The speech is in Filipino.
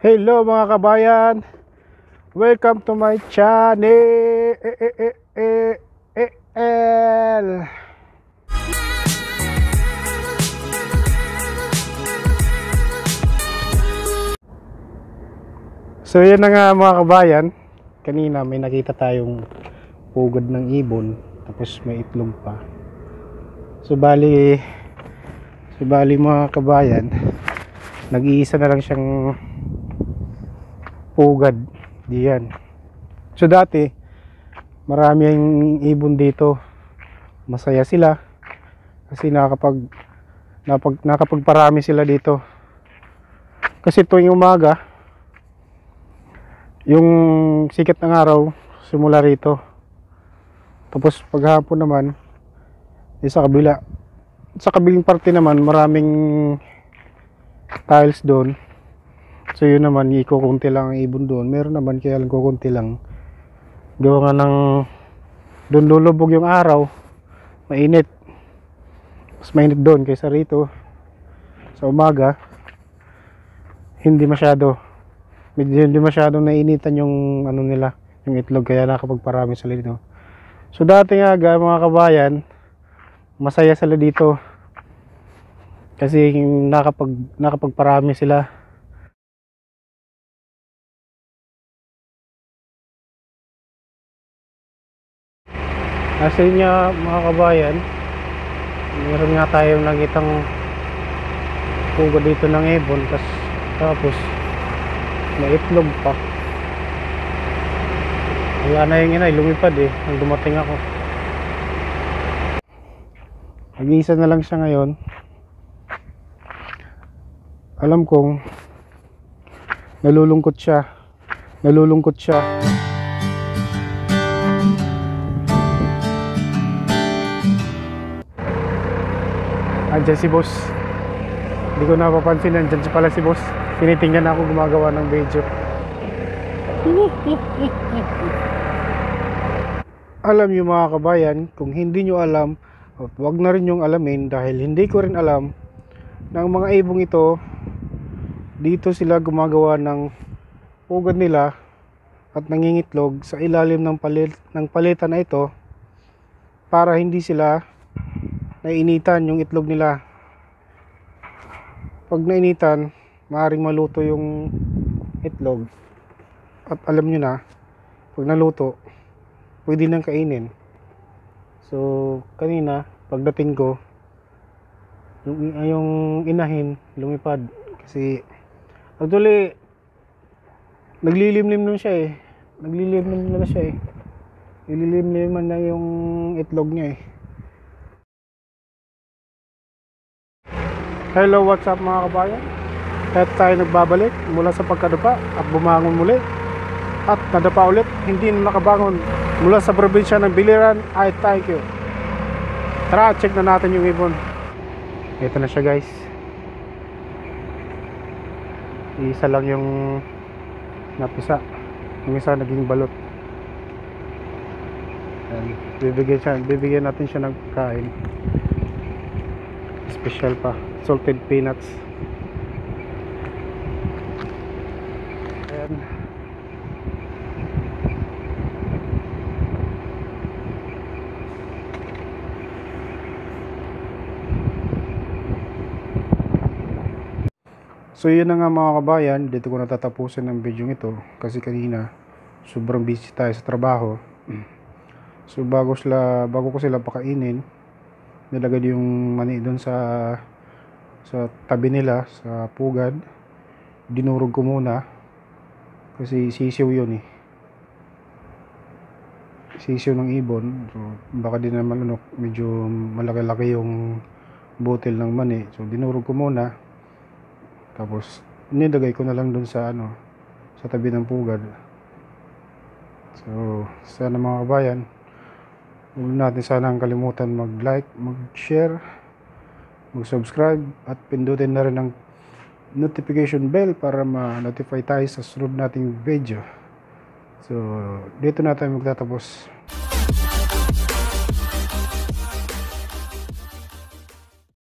Hello mga kabayan, welcome to my channel. So yan na nga mga kabayan, kanina may nakita tayong pugad ng ibon, tapos may itlog pa. So bali mga kabayan, nag-iisa na lang siyang pugad diyan. So dati marami ang ibon dito, masaya sila kasi nakapagparami sila dito. Kasi tuwing umaga yung sikat ng araw simula rito, tapos paghapon naman sa kabilang parte naman maraming tiles doon. So yun naman, ikukunti lang ang ibon doon. Meron naman kaya lang kukunti lang. Gawa nga ng doon lulubog yung araw, mainit. Mas mainit doon kaysa rito. Sa umaga hindi masyadong nainitan yung ano nila, yung itlog, kaya nakapagparami sila dito. So dati nga mga kabayan, masaya sila dito kasi nakapagparami sila. Nasa inyo mga kabayan, meron nga tayong nakitang pugad dito ng ibon, tapos may itlog pa. Wala na yung inay, lumipad nang dumating ako. Nag-iisa na lang siya ngayon. Alam kong nalulungkot siya. Andyan si boss. Hindi ko napapansin, andyan siya pala si boss. Tinitingnan ako gumagawa ng video. Alam niyo mga kabayan, kung hindi niyo alam, wag na rin yung alamin, dahil hindi ko rin alam na ang mga ibong ito, dito sila gumagawa ng pugad nila at nangingitlog sa ilalim ng palitan na ito, para hindi sila nainitan yung itlog nila. Pag nainitan, maaaring maluto yung itlog. At alam nyo na, pag naluto, pwede nang kainin. So kanina pagdating ko, yung inahin lumipad kasi actually naglilimlim na siya Nililimlim na yung itlog niya Hello, what's up mga kabayan? Kahit tayo nagbabalik mula sa pagkadapa at bumangon muli at nadapa ulit, hindi na nakabangon mula sa probinsya ng Biliran, I thank you. Tara, check na natin yung ibon. Ito na siya guys. Isa lang yung napisa, yung isa naging balot. Bibigyan natin siya ng kain. Special pa, salted peanuts. Ayan. So yun na nga mga kabayan, dito ko natatapusin ang video ito kasi kanina sobrang busy tayo sa trabaho. So bago ko sila pakainin, nilagay yung mani doon sa tabi nila sa pugad. Dinurog ko muna kasi sisiw yun sisiw ng ibon. So baka din naman medyo malaki-laki yung butil ng mani. So dinurog ko muna, tapos nilagay ko na lang doon sa tabi ng pugad. So sana mga kabayan, huwag natin sanang kalimutan mag-like, mag-share, mag-subscribe at pindutin na rin ang notification bell para ma-notify tayo sa sunod nating video. So dito na tayo magtatapos.